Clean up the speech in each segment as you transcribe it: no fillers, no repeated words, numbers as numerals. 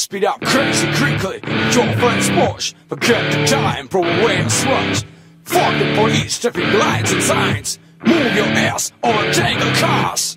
Speed up crazy quickly, your friends push. Forget the time, throw away a switch. Fuck the police, traffic lights and signs. Move your ass or tangle cars.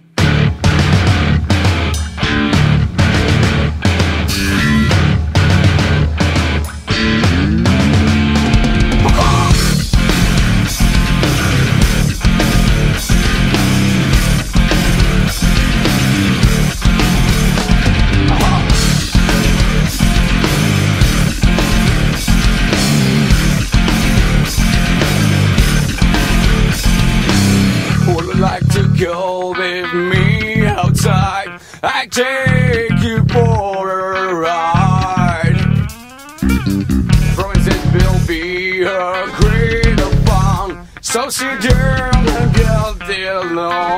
Like to go with me outside, I take you for a ride. Promise it will be a great fun, so sit down and get along.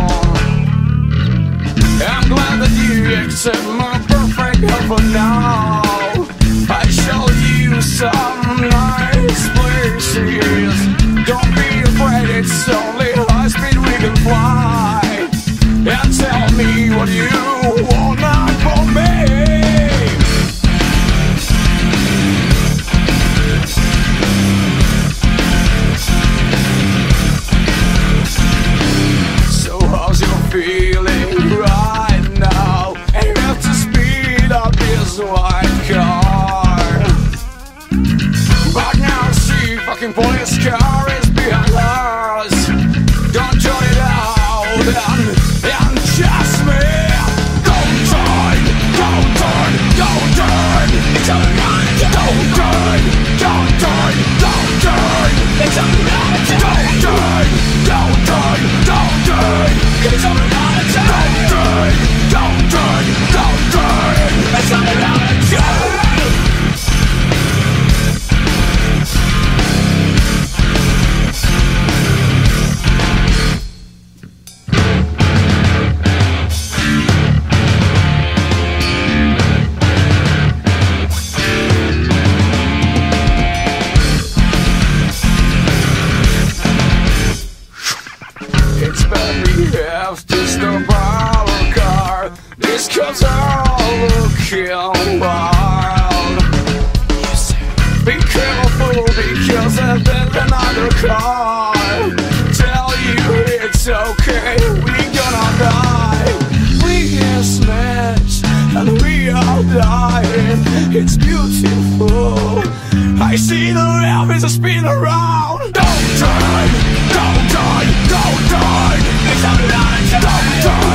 I'm glad that you accept my perfect offer now. I show you some nice places. Don't be afraid, it's only high speed we can fly. And tell me what you want from me. So how's your feeling right now? And you have to speed up this white car. But now see, fucking police car is behind us. Don't turn it out and just me. Don't turn, don't turn, don't turn. It's alright. Don't turn, don't turn, don't turn. It's alright. Don't turn, don't turn, don't turn. It's alright. Don't turn, don't turn, don't turn. It's alright. It's bad we have to stop our car. These cops are all looking wild. Be careful because there's another car. Tell you it's okay, we gonna die. We get smashed and we are dying. It's beautiful. I see the realm is a spin around. Don't turn, don't turn, don't turn. It's alright. Don't turn.